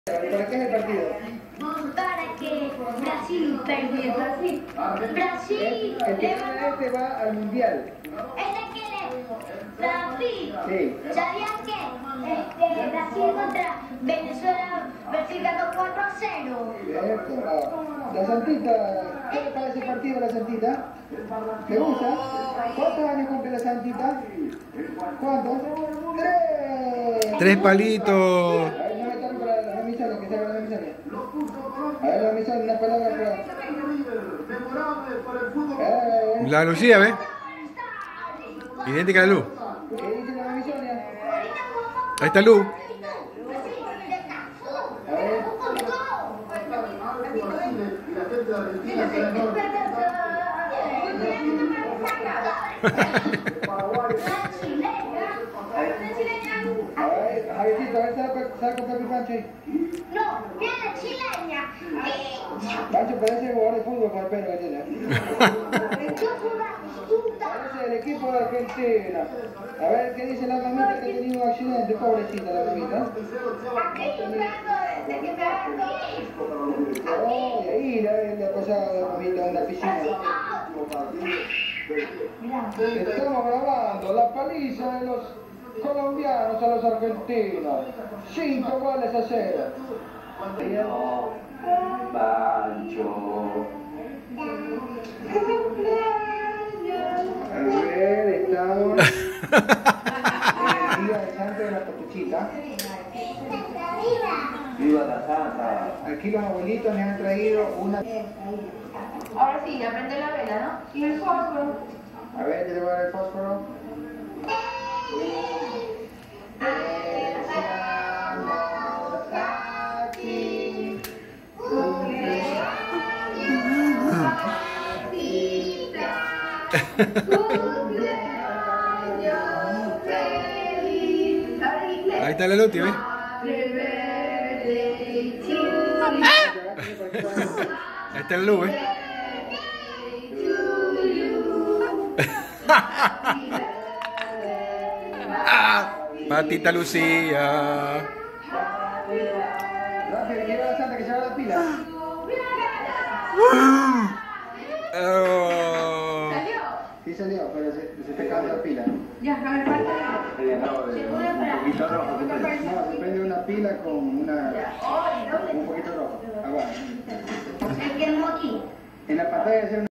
¿Para qué es el partido? Para que Brasil perdiera. Brasil. El que gana este va al mundial. ¿Este quién es? Brasil. Sí. ¿Sabías que Brasil contra Venezuela, Brasil ganó 4-0? La Santita, ¿qué le parece el partido a la Santita? ¿Le gusta? ¿Cuántos años cumple la Santita? ¿Cuántos? ¡Tres! 3 palitos. A ver, no me están para las emisoras, que se hagan las emisoras. A ver, las emisoras, una palabra para... La Lucía, ¿ves? Idéntica a la Luz. ¿Qué dicen las emisoras? Ahí está Luz. A ver. Javiercito, a ver, saca Pepe Pancho ahí. No, viene chileña. Pancho parece jugador de fútbol con el pelo que tiene. Yo soy una puta. Parece el equipo de Argentina. A ver, ¿qué dice la mamita que ha tenido un accidente? Pobrecita la mamita. Aquí yo vengo desde que me hago. Oh, y ahí le ha pasado a la mamita en la piscina. Estamos grabando la paliza de los colombianos a los argentinos. 5 goles a 0. Pancho. A ver, estamos en el día de Santa de la Capuchita. Viva la Santa. Aquí los abuelitos me han traído una... Ahora sí, ya prende la vela, ¿no? Y el fósforo. A ver, ¿te le voy a dar el fósforo? Estamos aquí. Ahí está la Luz, ¿ves? Ahí está la Luz, ¿ves? Patita Lucía. Rafael, quiero a la Santa que se haga la pila. Oh. Sí salió, pero se te acaba la pila. Ya, a ver, falta. Un poquito rojo. No, se prende una pila con un poquito rojo. Abajo. El que no aquí. En la pantalla